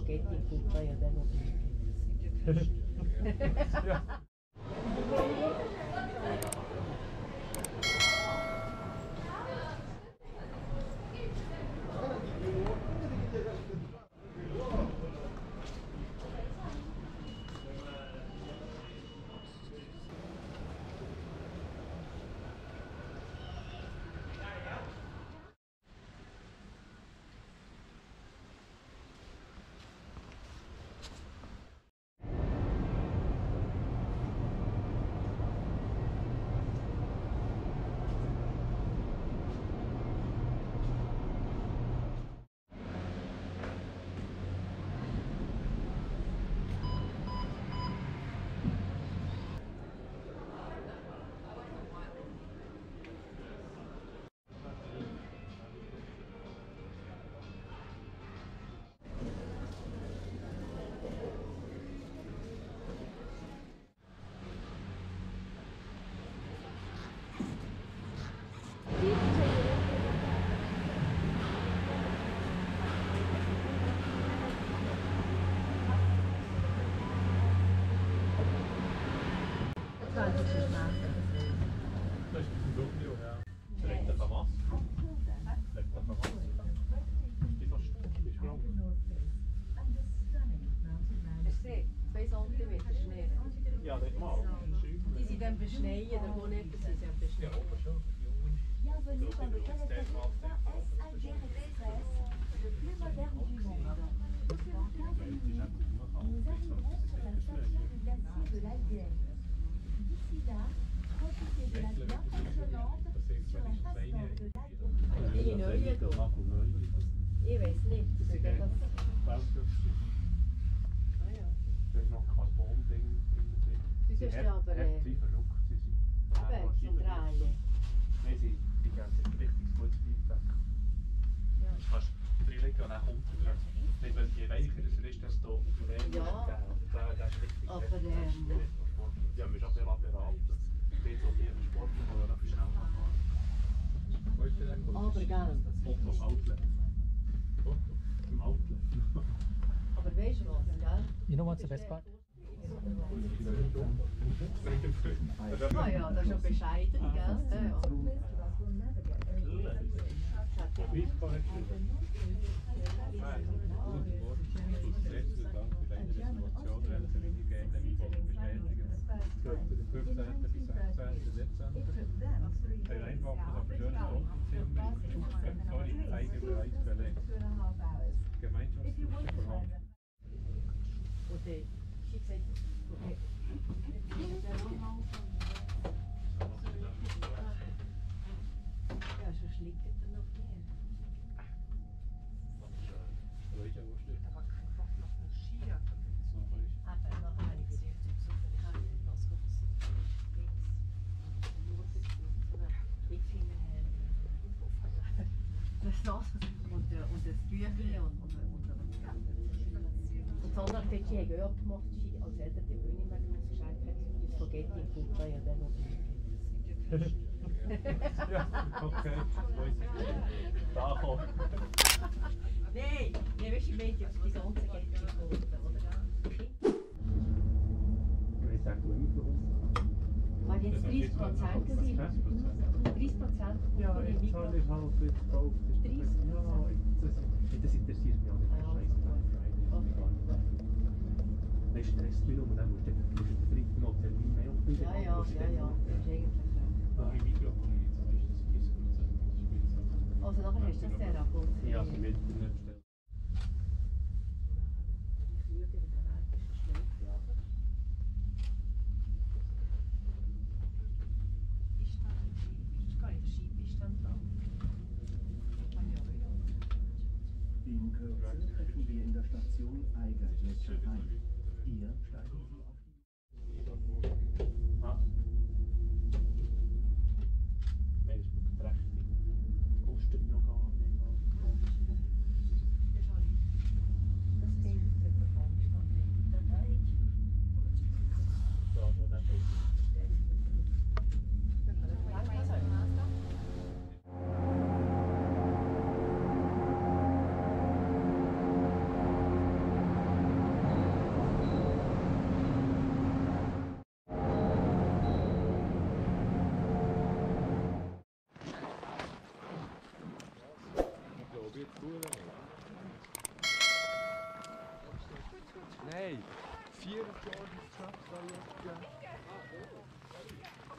Spaghetti in Putta, ja, der Ja. Ja, das mal. Die sind dann beschneien, der wohnt nicht, sie sind beschneien. Ja, aber schon. Bienvenue dans le Canada Express Eiger Express, le plus moderne du monde. Dans 15 minutes, nous arriverons sur la station du glacier de l'Eiger. D'ici là, profitez de la bien fonctionnante sur la face nord de l'Eiger. Die neue da. Ich weiß nicht. Das ist ein das ist noch Carbon-Ding. Das ist ja aber... Sie verrückt, sie sind. Aber zum Drehen. Nein, die geben ein richtig gutes Feedback. Ja. Du kannst reinlegen und dann kommt er. Nicht, weil je weicher es ist, desto mehr Ja. Der ist richtig Aber ja, wir haben schon beraten. Geht so viel im Sport, wo wir noch viel schneller fahren. Aber gell. Foto im Outlet. Im Outlet. Aber weißt du was, gell? You know what's the best part? Ah ja, das ist schon bescheiden, gell? Ja. Okay. She said, okay. Ja, so schlägt er noch mehr. Aber nachher habe ich gesehen, ich habe was gewusst. Das Nass und das Tüchli und Sandra hat sie auch gemacht, als er die Bühne mehr gesagt hat, die Spaghetti in Putta, ja, der noch. Ja, okay. Da kommt. Nein, weißt du, ich meine, die ganze Geld in Putta, oder? Ich sage, du immer Weil jetzt 30% sind. 30%? ja, jetzt habe ich halt gekauft. Ja, das interessiert mich auch nicht. Dann stresst mich und dann musst du den dritten noch Termin mehr aufnehmen. Ja, das ist eigentlich also nachher hast du das sehr abgeholt. Ja, also mit der Stelle. Die Flüge in der Welt ist schlecht. Ist gar nicht der Skibestand da. In Kürze treffen wir in der Station Eigergletscher ein. Hier steigen Sie auf die... Ah. Nein, das ist wirklich prächtig. Kostet noch gar nicht. Das Bild wird davon gestanden. Da schon der Bild. Hey, 4 Jahre ist es geschafft, da jetzt.